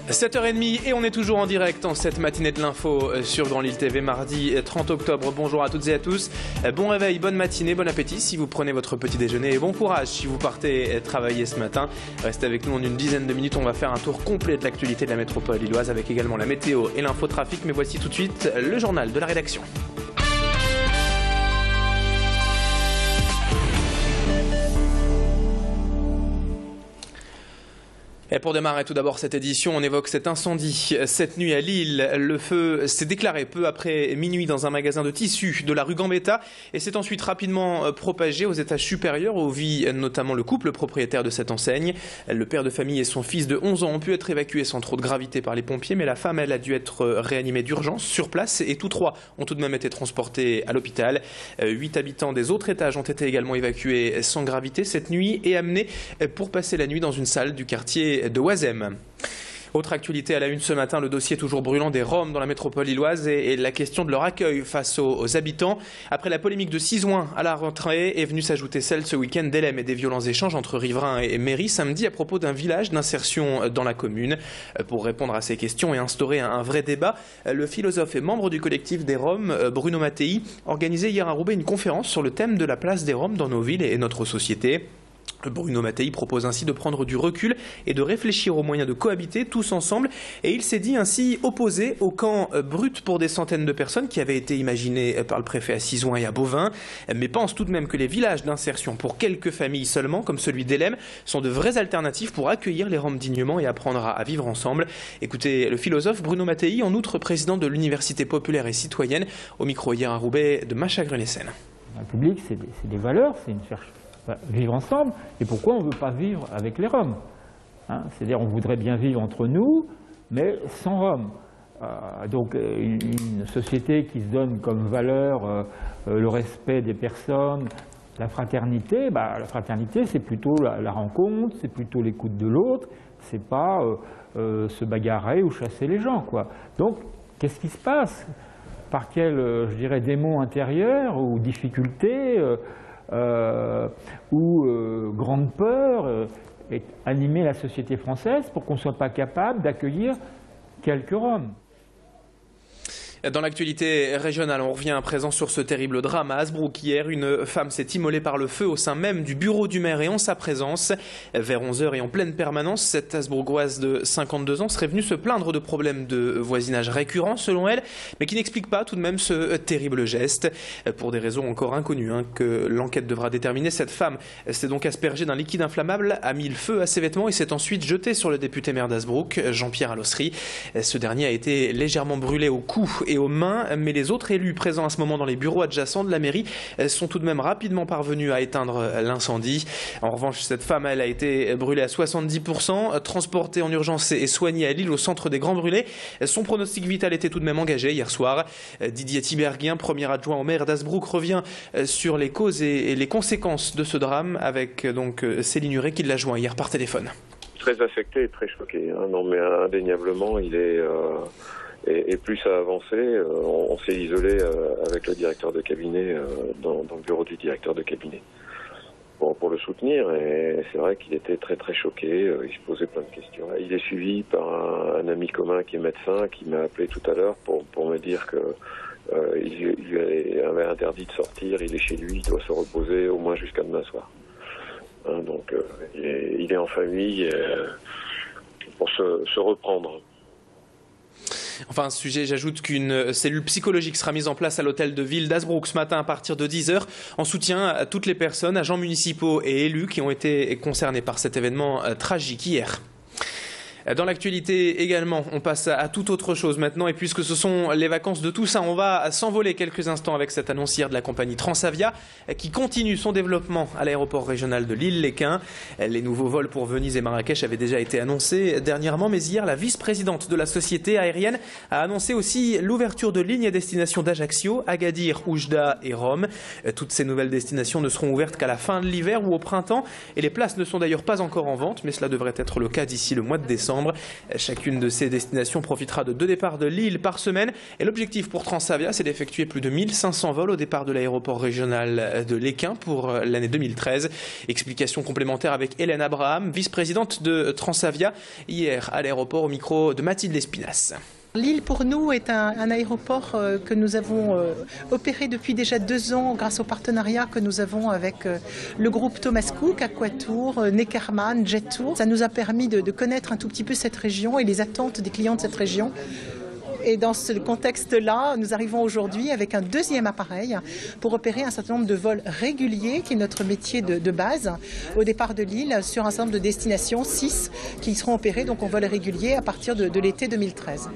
7h30 et on est toujours en direct en cette matinée de l'info sur Grand Lille TV, mardi 30 octobre. Bonjour à toutes et à tous, bon réveil, bonne matinée, bon appétit si vous prenez votre petit déjeuner et bon courage si vous partez travailler ce matin. Restez avec nous en une dizaine de minutes, on va faire un tour complet de l'actualité de la métropole lilloise avec également la météo et l'infotrafic. Mais voici tout de suite le journal de la rédaction. Et pour démarrer tout d'abord cette édition, on évoque cet incendie cette nuit à Lille. Le feu s'est déclaré peu après minuit dans un magasin de tissus de la rue Gambetta et s'est ensuite rapidement propagé aux étages supérieurs où vit notamment le couple propriétaire de cette enseigne. Le père de famille et son fils de 11 ans ont pu être évacués sans trop de gravité par les pompiers, mais la femme, elle, a dû être réanimée d'urgence sur place et tous trois ont tout de même été transportés à l'hôpital. 8 habitants des autres étages ont été également évacués sans gravité cette nuit et amenés pour passer la nuit dans une salle du quartier de Oisem. Autre actualité à la une ce matin, le dossier toujours brûlant des Roms dans la métropole lilloise et la question de leur accueil face aux habitants. Après la polémique de Sizouin à la rentrée est venue s'ajouter celle ce week-end d'Helem et des violents échanges entre riverains et mairie samedi à propos d'un village d'insertion dans la commune. Pour répondre à ces questions et instaurer un vrai débat, le philosophe et membre du collectif des Roms, Bruno Mattei, organisait hier à Roubaix une conférence sur le thème de la place des Roms dans nos villes et notre société. Bruno Mattei propose ainsi de prendre du recul et de réfléchir aux moyens de cohabiter tous ensemble, et il s'est dit ainsi opposé au camp brut pour des centaines de personnes qui avait été imaginé par le préfet à Sizouin et à Beauvais, mais pense tout de même que les villages d'insertion pour quelques familles seulement, comme celui d'Helem, sont de vraies alternatives pour accueillir les Roms dignement et apprendre à vivre ensemble. Écoutez le philosophe Bruno Mattei, en outre président de l'Université populaire et citoyenne, au micro hier à Roubaix de Macha Grunessen. La République, c'est des valeurs, c'est une cherche. Vivre ensemble, et pourquoi on ne veut pas vivre avec les Roms, c'est-à-dire on voudrait bien vivre entre nous, mais sans Roms. Donc une société qui se donne comme valeur le respect des personnes, la fraternité c'est plutôt la rencontre, c'est plutôt l'écoute de l'autre, c'est pas se bagarrer ou chasser les gens, quoi. Donc qu'est-ce qui se passe? Par quel, je dirais, démon intérieur ou difficulté grande peur est animée la société française pour qu'on ne soit pas capable d'accueillir quelques Roms. Dans l'actualité régionale, on revient à présent sur ce terrible drame à Hasbrouck. Hier, une femme s'est immolée par le feu au sein même du bureau du maire et en sa présence. Vers 11h et en pleine permanence, cette Hasbrouckoise de 52 ans serait venue se plaindre de problèmes de voisinage récurrents, selon elle, mais qui n'explique pas tout de même ce terrible geste. Pour des raisons encore inconnues que l'enquête devra déterminer, cette femme s'est donc aspergée d'un liquide inflammable, a mis le feu à ses vêtements et s'est ensuite jetée sur le député maire d'Hasbrouck, Jean-Pierre Allossery. Ce dernier a été légèrement brûlé au cou et aux mains, mais les autres élus présents à ce moment dans les bureaux adjacents de la mairie sont tout de même rapidement parvenus à éteindre l'incendie. En revanche, cette femme, elle a été brûlée à 70%, transportée en urgence et soignée à Lille au centre des Grands Brûlés. Son pronostic vital était tout de même engagé hier soir. Didier Tiberghien, premier adjoint au maire d'Hasbrouck, revient sur les causes et les conséquences de ce drame avec donc Céline Huret qui l'a joint hier par téléphone. Très affecté et très choqué, non mais indéniablement il est... Et plus ça a avancé, on s'est isolé avec le directeur de cabinet dans le bureau du directeur de cabinet pour le soutenir. Et c'est vrai qu'il était très très choqué, il se posait plein de questions. Il est suivi par un ami commun qui est médecin qui m'a appelé tout à l'heure pour me dire que il lui avait interdit de sortir, il est chez lui, il doit se reposer au moins jusqu'à demain soir. Donc il est en famille pour se reprendre. Enfin, à ce sujet, j'ajoute qu'une cellule psychologique sera mise en place à l'hôtel de ville d'Hasbrouck ce matin à partir de 10h en soutien à toutes les personnes, agents municipaux et élus qui ont été concernés par cet événement tragique hier. Dans l'actualité également, on passe à toute autre chose maintenant, et puisque ce sont les vacances de Toussaint, on va s'envoler quelques instants avec cette annoncière de la compagnie Transavia qui continue son développement à l'aéroport régional de Lille-Léquin. Les nouveaux vols pour Venise et Marrakech avaient déjà été annoncés dernièrement, mais hier, la vice-présidente de la société aérienne a annoncé aussi l'ouverture de lignes à destination d'Ajaccio, Agadir, Oujda et Rome. Toutes ces nouvelles destinations ne seront ouvertes qu'à la fin de l'hiver ou au printemps, et les places ne sont d'ailleurs pas encore en vente, mais cela devrait être le cas d'ici le mois de décembre. septembre. Chacune de ces destinations profitera de 2 départs de Lille par semaine. Et l'objectif pour Transavia, c'est d'effectuer plus de 1500 vols au départ de l'aéroport régional de Léquin pour l'année 2013. Explication complémentaire avec Hélène Abraham, vice-présidente de Transavia, hier à l'aéroport au micro de Mathilde Espinasse. Lille pour nous est un aéroport que nous avons opéré depuis déjà 2 ans grâce au partenariat que nous avons avec le groupe Thomas Cook, Aquatour, Neckermann, Jet-Tour. Ça nous a permis de connaître un tout petit peu cette région et les attentes des clients de cette région. Et dans ce contexte-là, nous arrivons aujourd'hui avec un 2e appareil pour opérer un certain nombre de vols réguliers, qui est notre métier de base, au départ de Lille, sur un certain nombre de destinations, 6, qui seront opérées donc en vol régulier à partir de l'été 2013.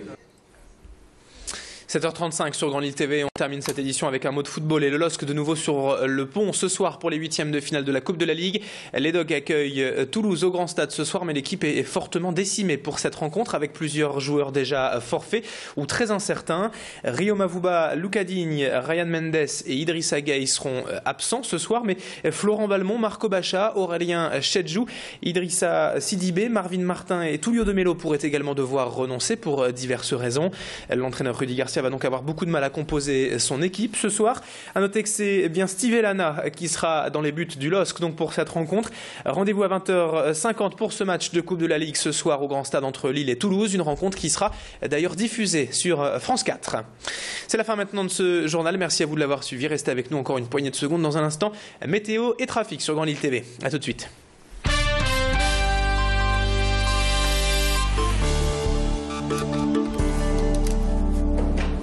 7h35 sur Grand Lille TV. On termine cette édition avec un mot de football et le LOSC de nouveau sur le pont ce soir pour les 8e de finale de la Coupe de la Ligue. Les Dogs accueillent Toulouse au Grand Stade ce soir, mais l'équipe est fortement décimée pour cette rencontre avec plusieurs joueurs déjà forfaits ou très incertains. Rio Mavuba, Lucas Digne, Ryan Mendes et Idrissa Gueye seront absents ce soir, mais Florent Balmont, Marco Bacha, Aurélien Chedjou, Idrissa Sidibé, Marvin Martin et Tullio de Melo pourraient également devoir renoncer pour diverses raisons. L'entraîneur Rudy Garcia va donc avoir beaucoup de mal à composer son équipe ce soir. À noter que c'est bien Steve Elana qui sera dans les buts du LOSC donc pour cette rencontre. Rendez-vous à 20h50 pour ce match de Coupe de la Ligue ce soir au Grand Stade entre Lille et Toulouse. Une rencontre qui sera d'ailleurs diffusée sur France 4. C'est la fin maintenant de ce journal. Merci à vous de l'avoir suivi. Restez avec nous encore une poignée de secondes dans un instant. Météo et trafic sur Grand Lille TV. A tout de suite.